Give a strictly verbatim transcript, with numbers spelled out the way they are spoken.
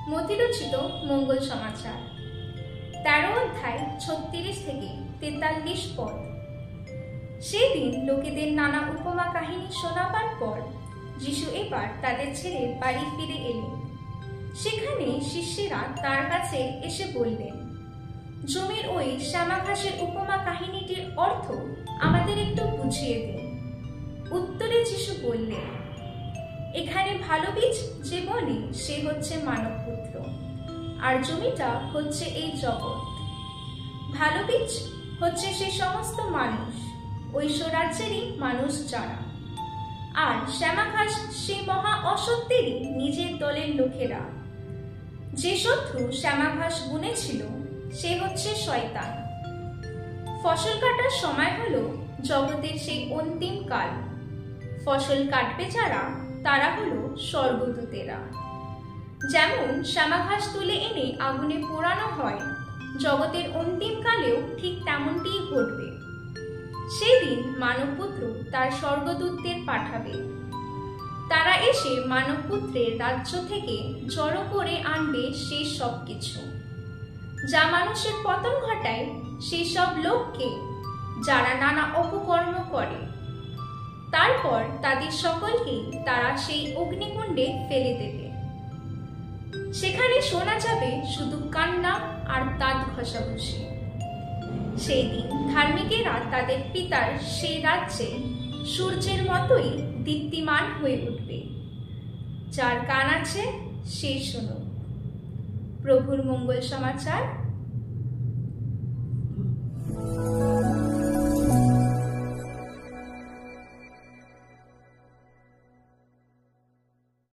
মতিরচিত মঙ্গল সমাচার তেরো অধ্যায় ছত্রিশ থেকে তেতাল্লিশ পদ। সেদিন লোকেদের নানা উপমা কাহিনী শোনাবার পর যিশু এবার তাদের ছেড়ে বাড়ি ফিরে এলেন। সেখানে শিষ্যেরা তার কাছে এসে বললেন, জমির ওই শ্যামাঘাসের উপমা কাহিনীটির অর্থ আমাদের একটু বুঝিয়ে দিন। উত্তরে যিশু বললেন, এখানে ভালো বীজ যে বনে সে হচ্ছে মানবপুত্র, আর জমিটা হচ্ছে এই জগৎ। ভালো বীজ হচ্ছে সে সমস্ত মানুষ, ঐশ্বরাজ্যেরই মানুষ যারা। আর শ্যামাঘাস সেই মহা অসত্যেরই নিজের দলের লোকেরা। যে শত্রু শ্যামাঘাস বুনেছিল সে হচ্ছে শয়তান। ফসল কাটার সময় হলো জগতের সেই অন্তিম কাল। ফসল কাটবে যারা, তারা হলো স্বর্গদূতেরা। যেমন শ্যামাঘাস তুলে এনে আগুনে পোড়ানো হয়, জগতের অন্তিম কালেও ঠিক তেমনটিই ঘটবে। সেদিন মানবপুত্র তার স্বর্গদূতদের পাঠাবে। তারা এসে মানবপুত্রের রাজ্য থেকে জড়ো করে আনবে সেই সব কিছু যা মানুষের পতন ঘটায়, সেই সব লোককে যারা নানা অপকর্ম করে। তারপর তাদের সকলকেই তারা সেই অগ্নিকুণ্ডে ফেলে দেবে। সেখানে শোনা যাবে শুধু কান্না আর দাঁত ঘষাঘষি। সেই দিন ধার্মিকেরা তাদের পিতার সেই রাজ্যে সূর্যের মতোই দীপ্তিমান হয়ে উঠবে। যার কান আছে সে শুনুক। প্রভুর মঙ্গল সমাচার।